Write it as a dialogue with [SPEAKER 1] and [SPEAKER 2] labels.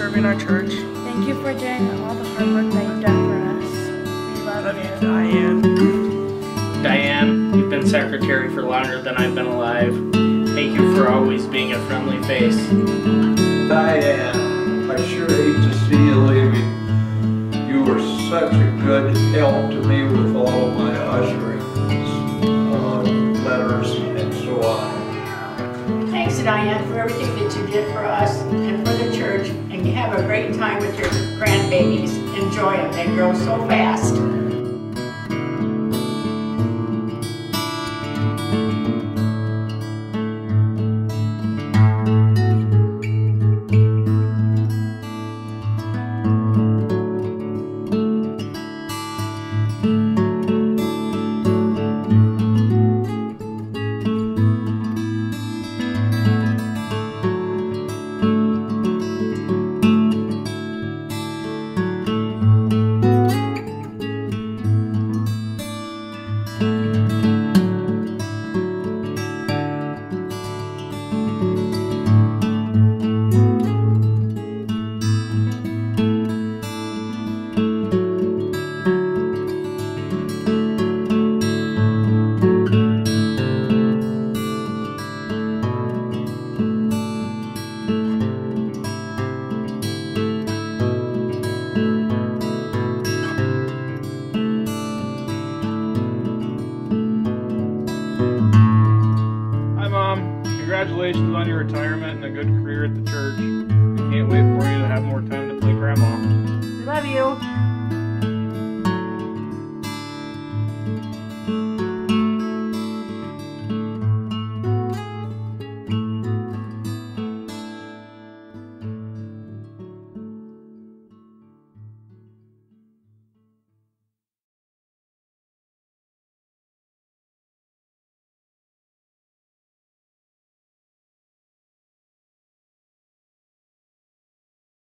[SPEAKER 1] serving our church.
[SPEAKER 2] Thank you for doing all the hard work that you've done for us. We love you.
[SPEAKER 1] Diane.
[SPEAKER 3] Diane, you've been secretary for longer than I've been alive. Thank you for always being a friendly face.
[SPEAKER 4] Diane, I sure hate to see you leaving. You were such a good help to me with all of my usherings, letters, and so on.
[SPEAKER 5] Thanks, Diane, for everything that you did for us and for the church, and you have a great time with your grandbabies. Enjoy them, they grow so fast.
[SPEAKER 6] Congratulations on your retirement and a good career at the church. We can't wait for you to have more time to play grandma.
[SPEAKER 1] We love you.